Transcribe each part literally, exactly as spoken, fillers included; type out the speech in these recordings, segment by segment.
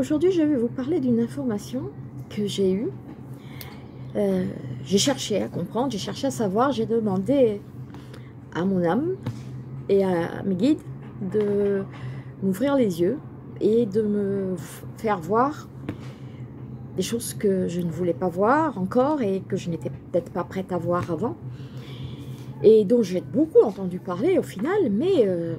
aujourd'hui, je vais vous parler d'une information que j'ai eue. Euh, j'ai cherché à comprendre, j'ai cherché à savoir, j'ai demandé à mon âme et à mes guides de m'ouvrir les yeux et de me faire voir des choses que je ne voulais pas voir encore et que je n'étais peut-être pas prête à voir avant. Et dont j'ai beaucoup entendu parler au final, mais euh,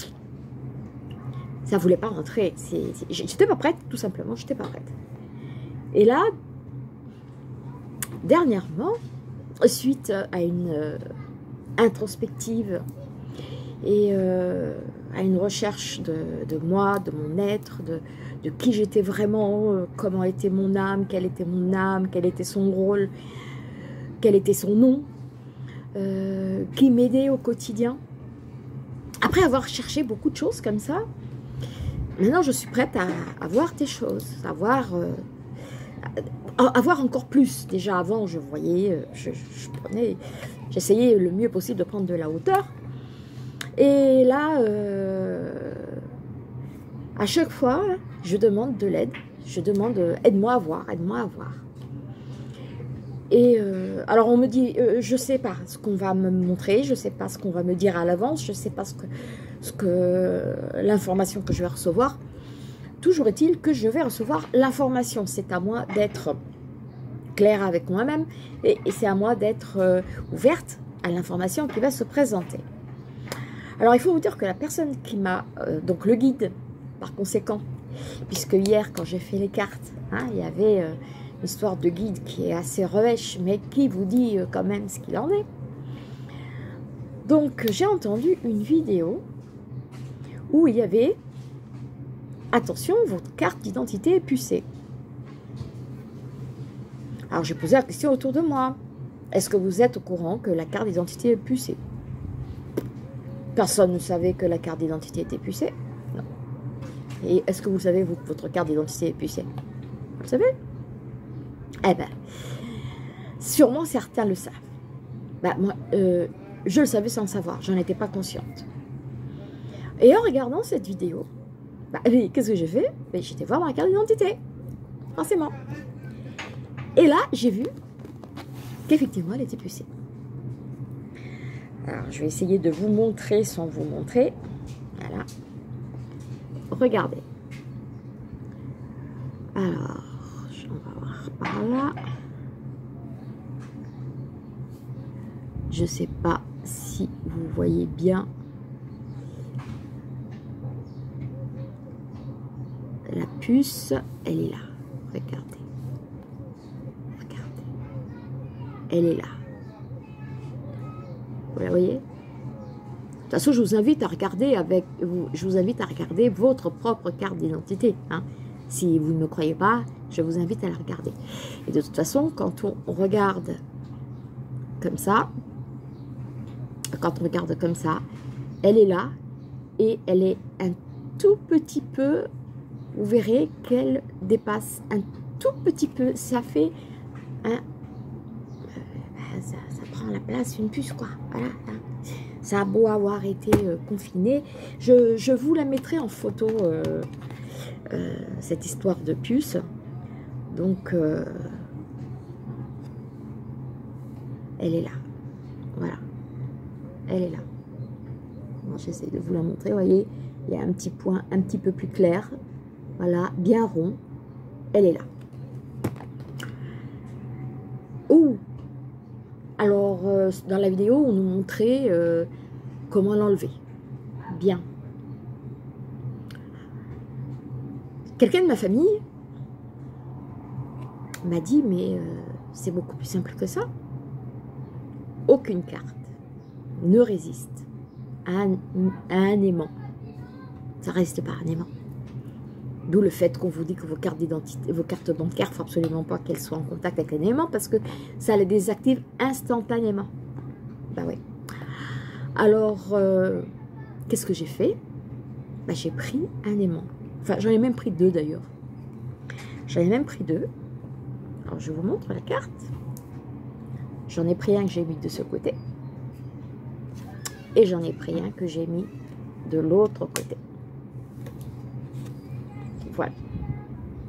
ça ne voulait pas rentrer. J'étais pas prête, tout simplement, j'étais pas prête. Et là, dernièrement, suite à une euh, introspective et euh, à une recherche de, de moi, de mon être, de, de qui j'étais vraiment, euh, comment était mon âme, quelle était mon âme, quel était son rôle, quel était son nom, euh, qui m'aidait au quotidien. Après avoir cherché beaucoup de choses comme ça, maintenant je suis prête à, à voir des choses, à voir, euh, à, à voir encore plus. Déjà avant, je voyais, je, je prenais, j'essayais le mieux possible de prendre de la hauteur. Et là, euh, à chaque fois, je demande de l'aide. Je demande, aide-moi à voir, aide-moi à voir. Et euh, alors on me dit, euh, je ne sais pas ce qu'on va me montrer, je ne sais pas ce qu'on va me dire à l'avance, je ne sais pas ce que, ce que l'information que je vais recevoir. Toujours est-il que je vais recevoir l'information. C'est à moi d'être claire avec moi-même et, et c'est à moi d'être euh, ouverte à l'information qui va se présenter. Alors il faut vous dire que la personne qui m'a, euh, donc le guide par conséquent, puisque hier quand j'ai fait les cartes, hein, il y avait euh, une histoire de guide qui est assez revêche, mais qui vous dit euh, quand même ce qu'il en est. Donc j'ai entendu une vidéo où il y avait, attention, votre carte d'identité est pucée. Alors j'ai posé la question autour de moi, est-ce que vous êtes au courant que la carte d'identité est pucée? Personne ne savait que la carte d'identité était pucée. Non. Et est-ce que vous savez vous, que votre carte d'identité est pucée? Vous le savez? Eh bien, sûrement certains le savent. Ben, moi, euh, je le savais sans le savoir, j'en étais pas consciente. Et en regardant cette vidéo, ben, qu'est-ce que j'ai fait? Ben, j'étais voir ma carte d'identité, forcément. Et là, j'ai vu qu'effectivement, elle était pucée. Alors, je vais essayer de vous montrer sans vous montrer. Voilà. Regardez. Alors, on va voir par là. Je ne sais pas si vous voyez bien la puce. Elle est là. Regardez. Regardez. Elle est là. Vous la voyez? De toute façon, je vous invite à regarder avec vous, je vous invite à regarder votre propre carte d'identité. Hein. Si vous ne me croyez pas, je vous invite à la regarder. Et de toute façon, quand on regarde comme ça, quand on regarde comme ça, elle est là et elle est un tout petit peu, vous verrez qu'elle dépasse un tout petit peu. Ça fait un Ça, ça prend la place d'une puce, quoi. Voilà. Ça a beau avoir été euh, confiné. Je, je vous la mettrai en photo, euh, euh, cette histoire de puce. Donc, euh, elle est là. Voilà. Elle est là. J'essaie de vous la montrer. Vous voyez, il y a un petit point un petit peu plus clair. Voilà, bien rond. Elle est là. Ouh! Alors, euh, dans la vidéo, on nous montrait euh, comment l'enlever. Bien. Quelqu'un de ma famille m'a dit, mais euh, c'est beaucoup plus simple que ça. Aucune carte ne résiste à un, à un aimant. Ça ne reste pas un aimant. D'où le fait qu'on vous dit que vos cartes d'identité, vos cartes bancaires, il ne faut absolument pas qu'elles soient en contact avec un aimant parce que ça les désactive instantanément. Ben oui. Alors, euh, qu'est-ce que j'ai fait? Ben, j'ai pris un aimant. Enfin, j'en ai même pris deux d'ailleurs. J'en ai même pris deux. Alors, je vous montre la carte. J'en ai pris un que j'ai mis de ce côté. Et j'en ai pris un que j'ai mis de l'autre côté. Voilà.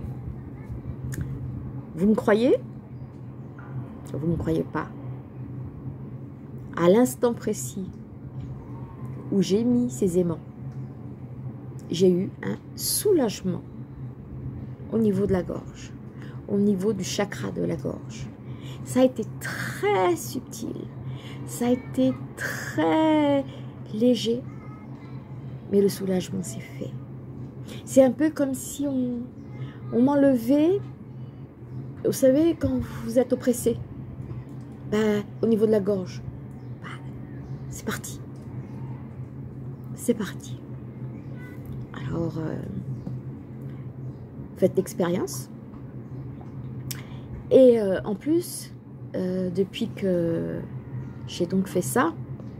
Vous me croyez? Vous ne me croyez pas. À l'instant précis où j'ai mis ces aimants, j'ai eu un soulagement au niveau de la gorge, au niveau du chakra de la gorge. Ça a été très subtil, ça a été très léger, mais le soulagement s'est fait. C'est un peu comme si on, on m'enlevait, vous savez, quand vous êtes oppressé, ben, au niveau de la gorge, ben, c'est parti. C'est parti. Alors, euh, faites l'expérience. Et euh, en plus, euh, depuis que j'ai donc fait ça,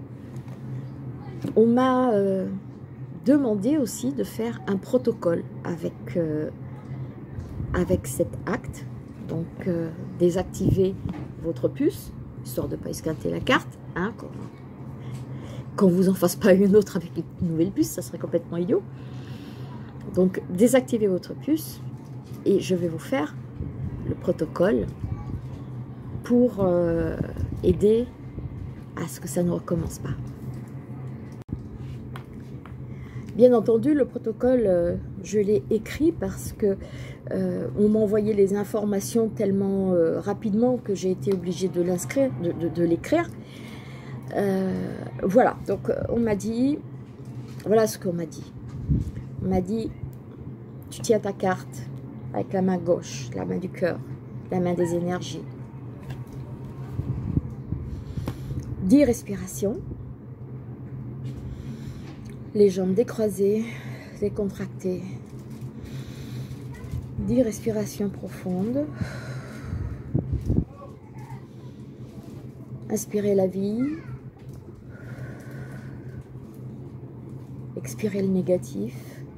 on m'a euh, demandé aussi de faire un protocole avec, euh, avec cet acte. Donc, euh, désactiver votre puce, histoire de ne pas esquinter la carte, hein, quand, quand vous en fasse pas une autre avec une nouvelle puce, ça serait complètement idiot. Donc, désactivez votre puce et je vais vous faire le protocole pour euh, aider à ce que ça ne recommence pas. Bien entendu, le protocole, euh, je l'ai écrit parce que euh, on m'a envoyé les informations tellement euh, rapidement que j'ai été obligée de l'inscrire, de, de, de l'écrire. Euh, voilà, donc on m'a dit, voilà ce qu'on m'a dit. On m'a dit, tu tiens ta carte avec la main gauche, la main du cœur, la main des énergies. dix respirations. Les jambes décroisées, décontractées. dix respirations profondes. Inspirez la vie. Expirez le négatif.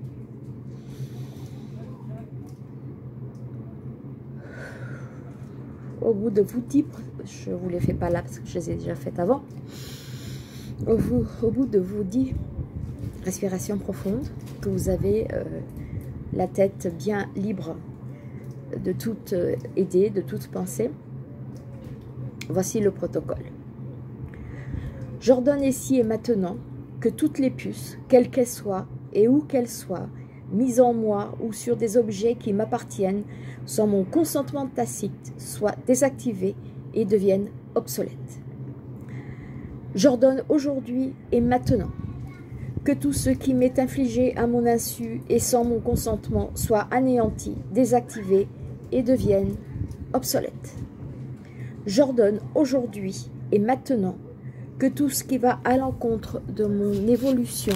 Au bout de vous dix, je ne vous les fais pas là parce que je les ai déjà faites avant. Au bout, au bout de vous dix respirations profondes, que vous avez euh, la tête bien libre de toute euh, idée, de toute pensée, voici le protocole. J'ordonne ici et maintenant que toutes les puces, quelles qu'elles soient et où qu'elles soient, mises en moi ou sur des objets qui m'appartiennent, sans mon consentement tacite, soient désactivées et deviennent obsolètes. J'ordonne aujourd'hui et maintenant que tout ce qui m'est infligé à mon insu et sans mon consentement soit anéanti, désactivé et devienne obsolète. J'ordonne aujourd'hui et maintenant que tout ce qui va à l'encontre de mon évolution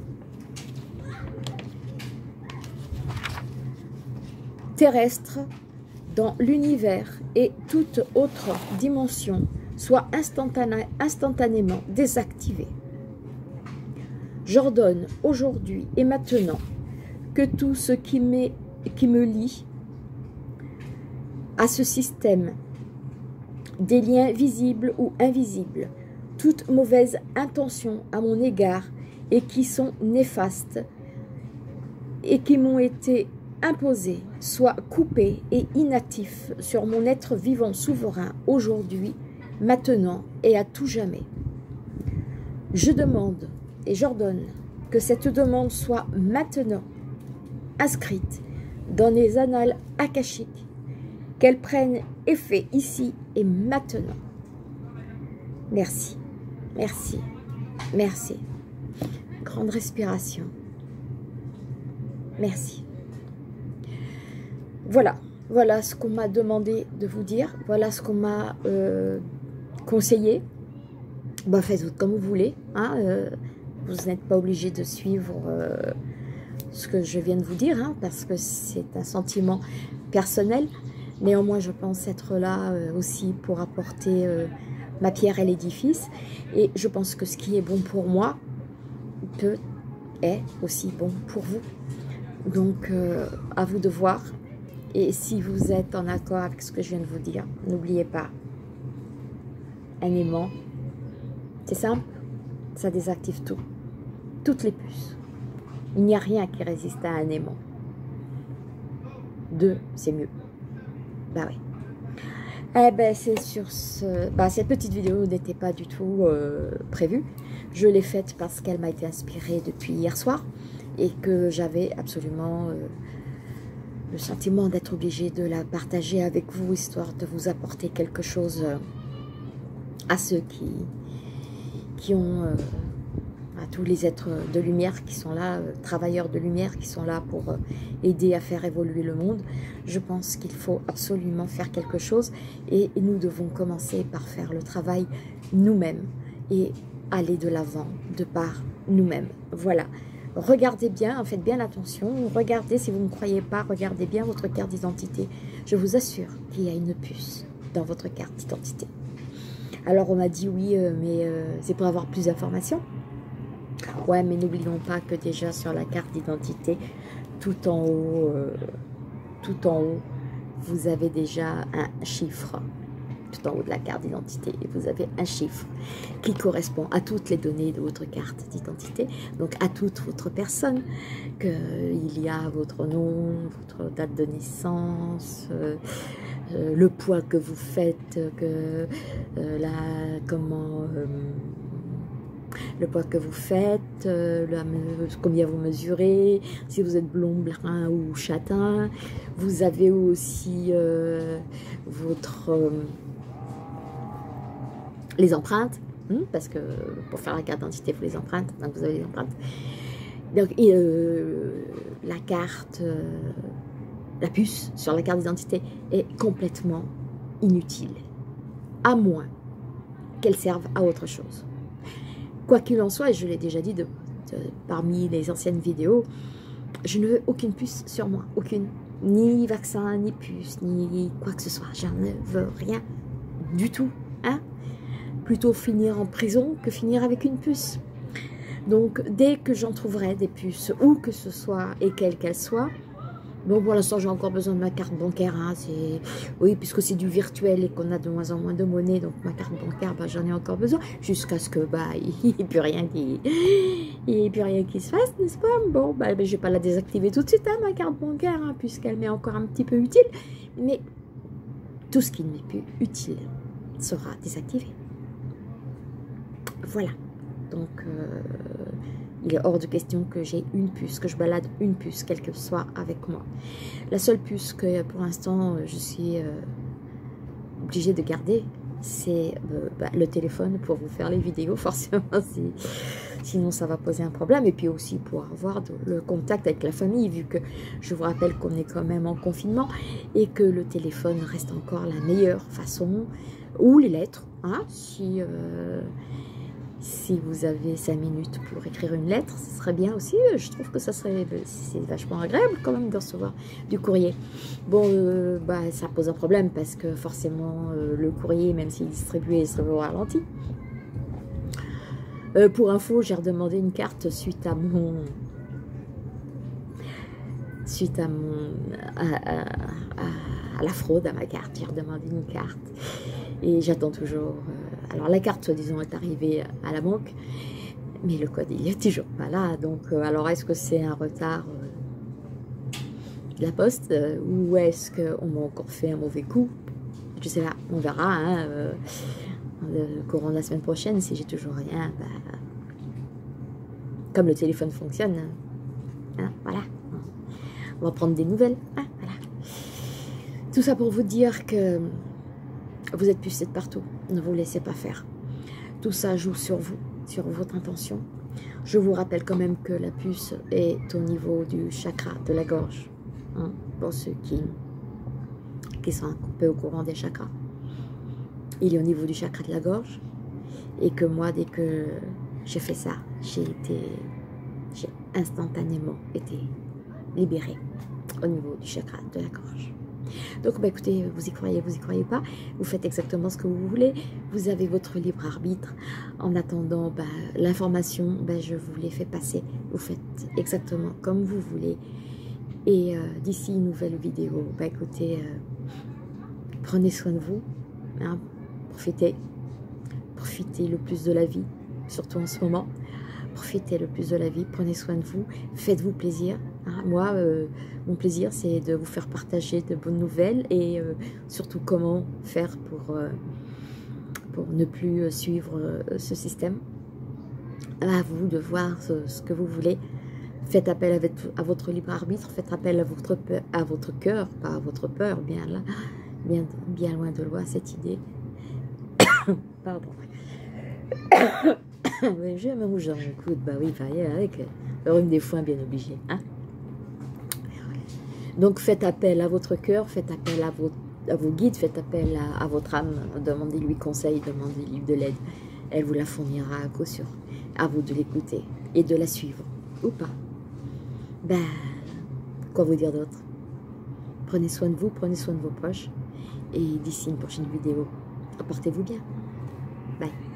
terrestre dans l'univers et toute autre dimension soit instantané, instantanément désactivé. J'ordonne aujourd'hui et maintenant que tout ce qui, m'est, qui me lie à ce système, des liens visibles ou invisibles, toute mauvaise intention à mon égard et qui sont néfastes et qui m'ont été imposés, soit coupés et inactifs sur mon être vivant souverain aujourd'hui, maintenant et à tout jamais. Je demande et j'ordonne que cette demande soit maintenant inscrite dans les annales akashiques, qu'elle prenne effet ici et maintenant. Merci, merci, merci. Grande respiration. Merci. Voilà, voilà ce qu'on m'a demandé de vous dire. Voilà ce qu'on m'a euh, conseillé. Bah, faites-vous comme vous voulez. Hein, euh, vous n'êtes pas obligé de suivre euh, ce que je viens de vous dire, hein, parce que c'est un sentiment personnel. Néanmoins, je pense être là euh, aussi pour apporter euh, ma pierre à l'édifice. Et je pense que ce qui est bon pour moi peut être aussi bon pour vous. Donc, euh, à vous de voir. Et si vous êtes en accord avec ce que je viens de vous dire, n'oubliez pas, un aimant, c'est simple, ça désactive tout, toutes les puces. Il n'y a rien qui résiste à un aimant. Deux, c'est mieux. Bah oui. Eh ben, c'est sur ce... Bah, cette petite vidéo n'était pas du tout euh, prévue. Je l'ai faite parce qu'elle m'a été inspirée depuis hier soir et que j'avais absolument euh, le sentiment d'être obligée de la partager avec vous, histoire de vous apporter quelque chose euh, à ceux qui, qui ont... Euh, à tous les êtres de lumière qui sont là, euh, travailleurs de lumière qui sont là pour euh, aider à faire évoluer le monde. Je pense qu'il faut absolument faire quelque chose et, et nous devons commencer par faire le travail nous-mêmes et aller de l'avant de par nous-mêmes. Voilà. Regardez bien, faites bien attention, regardez, si vous ne croyez pas, regardez bien votre carte d'identité. Je vous assure qu'il y a une puce dans votre carte d'identité. Alors on m'a dit oui, euh, mais euh, c'est pour avoir plus d'informations. Ouais, mais n'oublions pas que déjà sur la carte d'identité, tout en haut, euh, tout en haut, vous avez déjà un chiffre. Tout en haut de la carte d'identité, et vous avez un chiffre qui correspond à toutes les données de votre carte d'identité, donc à toute votre personne, qu'il y a votre nom, votre date de naissance, euh, euh, le poids que vous faites, que euh, la, comment... Euh, le poids que vous faites, euh, la, combien vous mesurez, si vous êtes blond, brun ou châtain. Vous avez aussi euh, votre euh, les empreintes, hein, parce que pour faire la carte d'identité, il faut les empreintes, donc vous avez les empreintes. Donc, et euh, la carte, euh, la puce sur la carte d'identité est complètement inutile, à moins qu'elle serve à autre chose. Quoi qu'il en soit, et je l'ai déjà dit de, de, parmi les anciennes vidéos, je ne veux aucune puce sur moi, aucune. Ni vaccin, ni puce, ni quoi que ce soit. Je ne veux rien du tout. Hein? Plutôt finir en prison que finir avec une puce. Donc, dès que j'en trouverai des puces, où que ce soit et quelle qu'elle soit, bon, pour l'instant, j'ai encore besoin de ma carte bancaire. Hein, oui, puisque c'est du virtuel et qu'on a de moins en moins de monnaie, donc ma carte bancaire, bah, j'en ai encore besoin, jusqu'à ce que bah, il n'y ait plus rien qui, il y ait plus rien qui se fasse, n'est-ce pas? Bon, bah, bah, je ne vais pas la désactiver tout de suite, hein, ma carte bancaire, hein, puisqu'elle m'est encore un petit peu utile. Mais tout ce qui n'est plus utile sera désactivé. Voilà. Donc... Euh, il est hors de question que j'ai une puce, que je balade une puce, quelle que soit, avec moi. La seule puce que pour l'instant je suis euh, obligée de garder, c'est euh, bah, le téléphone pour vous faire les vidéos, forcément, si, sinon ça va poser un problème. Et puis aussi pour avoir de, le contact avec la famille, vu que je vous rappelle qu'on est quand même en confinement et que le téléphone reste encore la meilleure façon, ou les lettres, hein, si... Euh, Si vous avez cinq minutes pour écrire une lettre, ce serait bien aussi. Je trouve que ça serait, c'est vachement agréable quand même de recevoir du courrier. Bon, euh, bah, ça pose un problème parce que forcément, euh, le courrier, même s'il est distribué, il serait au ralenti. Euh, pour info, j'ai redemandé une carte suite à mon... Suite à mon... à, à, à, à la fraude à ma carte. J'ai redemandé une carte. Et j'attends toujours... Euh, alors la carte, soi-disant, est arrivée à la banque, mais le code, il est toujours pas là. Donc, euh, alors est-ce que c'est un retard euh, de la poste euh, ou est-ce qu'on m'a encore fait un mauvais coup? Je sais pas, on verra. Hein, euh, le courant de la semaine prochaine, si j'ai toujours rien, bah, comme le téléphone fonctionne, hein, voilà. On va prendre des nouvelles. Hein, voilà. Tout ça pour vous dire que vous êtes pucés de partout. Ne vous laissez pas faire. Tout ça joue sur vous, sur votre intention. Je vous rappelle quand même que la puce est au niveau du chakra de la gorge. Hein, pour ceux qui, qui sont un peu au courant des chakras. Il est au niveau du chakra de la gorge. Et que moi, dès que j'ai fait ça, j'ai été, j'ai instantanément été libérée au niveau du chakra de la gorge. Donc, bah, écoutez, vous y croyez, vous y croyez pas, vous faites exactement ce que vous voulez, vous avez votre libre arbitre. En attendant, bah, l'information, bah, je vous l'ai fait passer, vous faites exactement comme vous voulez. Et euh, d'ici une nouvelle vidéo, bah, écoutez, euh, prenez soin de vous, hein, profitez, profitez le plus de la vie, surtout en ce moment. profitez le plus de la vie, prenez soin de vous, faites-vous plaisir. Hein. Moi, euh, mon plaisir, c'est de vous faire partager de bonnes nouvelles et euh, surtout comment faire pour, euh, pour ne plus suivre euh, ce système. À vous de voir ce, ce que vous voulez. Faites appel à votre, à votre libre arbitre, faites appel à votre, à votre cœur, pas à votre peur, bien là, bien, bien loin de loin cette idée. Pardon. J'ai un rouge dans mon coude, bah oui, avec le rhume des foins bien obligé. Hein. Donc faites appel à votre cœur, faites appel à vos, à vos guides, faites appel à, à votre âme, demandez-lui conseil, demandez-lui de l'aide. Elle vous la fournira à coup sûr. À vous de l'écouter et de la suivre, ou pas. Ben, quoi vous dire d'autre? Prenez soin de vous, prenez soin de vos proches. Et d'ici une prochaine vidéo, portez-vous bien. Bye.